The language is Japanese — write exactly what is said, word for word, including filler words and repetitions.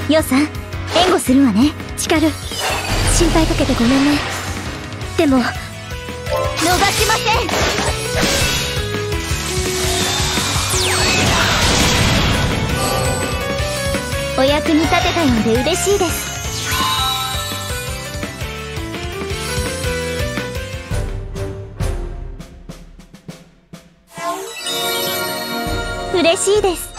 ようさん、援護するわね。チカル、心配かけてごめんね。でも逃しません。お役に立てたようで嬉しいです。嬉しいです。